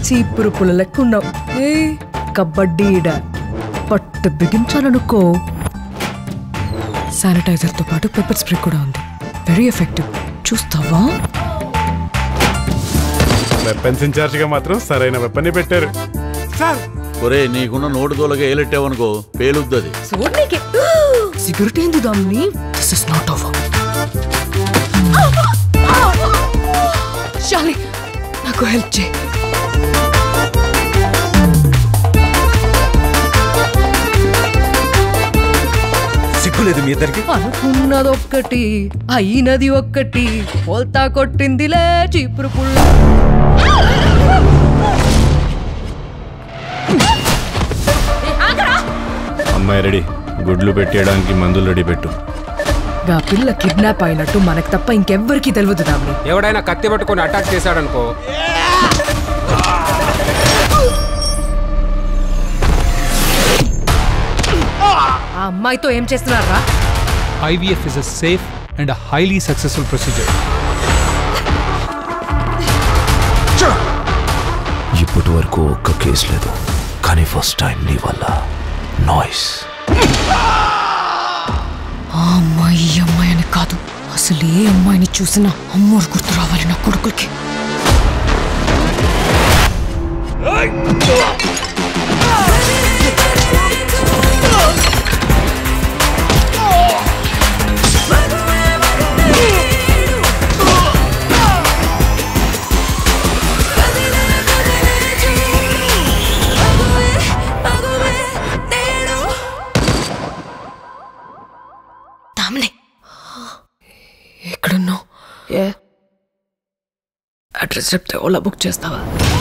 చీపురు పుల్ల లెక్కున్నావు. కబడ్డీడ పట్టు బిగించాలనుకో. శానిటైజర్తో పాటు పెప్పర్ స్ప్రే కూడా ఉంది. Very effective. చూస్తావా? వెపన్స్ ఇన్ఛార్జ్ గా మాత్రం సరైన వెపన్ పెట్టారు సార్. ఒరే నీకున్న నోటు తోలగా ఏలెట్టావనుకో పేలుద్దది. సిగరెట్ ఏంది దాన్ని? This is not over. శాలి నాకు హెల్ప్ చేయి. సిగ్గులేదు మీ ఇద్దరికి? అనుకున్నది ఒక్కటి అయినది ఒక్కటి. పోల్తా కొట్టిందిలే చీపురు పుల్ల. అమ్మాయి రెడీ. గుడ్లు పెట్టేయడానికి మందులు రెడీ పెట్టు. గా పిల్ల కిడ్నాప్ అయినట్టు మనకు తప్ప ఇంకెవ్వరికి తెలియదు. దాన్ని ఎవడైనా కత్తి పట్టుకొని అటాక్ చేశాడనుకో. ఆ అమ్మాయితో ఏం చేస్తున్నారా? IVF is a safe and a highly successful procedure. ఇప్పటి వరకు ఒక్క కేసు లేదు, కానీ ఫస్ట్ టైం నీ వల్ల నాయిస్. ఆ అమ్మాయి ఈ అమ్మాయి అని కాదు, అసలు ఏ అమ్మాయిని చూసినా అమ్మోరు గుర్తు రావాలి నా కొడుకులకి. ఎక్కడున్నావు? అడ్రస్ చెప్తే ఓలా బుక్ చేస్తావా?